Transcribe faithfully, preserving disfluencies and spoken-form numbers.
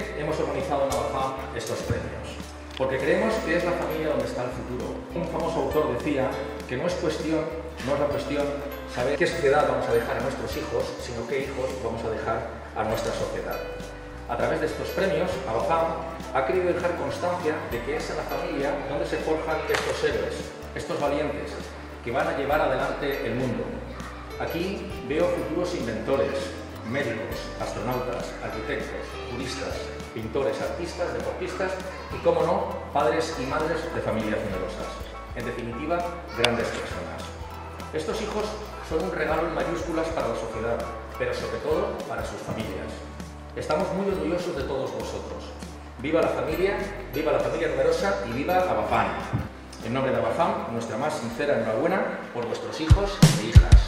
qué hemos organizado en Abafam estos premios? Porque creemos que es la familia donde está el futuro. Un famoso autor decía que no es cuestión, no es la cuestión saber qué sociedad vamos a dejar a nuestros hijos, sino qué hijos vamos a dejar a nuestra sociedad. A través de estos premios, Abafam ha querido dejar constancia de que es en la familia donde se forjan estos héroes, estos valientes, que van a llevar adelante el mundo. Aquí veo futuros inventores, médicos, astronautas, arquitectos, juristas, pintores, artistas, deportistas y, cómo no, padres y madres de familias numerosas. En definitiva, grandes personas. Estos hijos son un regalo en mayúsculas para la sociedad, pero sobre todo para sus familias. Estamos muy orgullosos de todos vosotros. Viva la familia, viva la familia numerosa y viva Abafam. En nombre de Abafam, nuestra más sincera enhorabuena por vuestros hijos e hijas.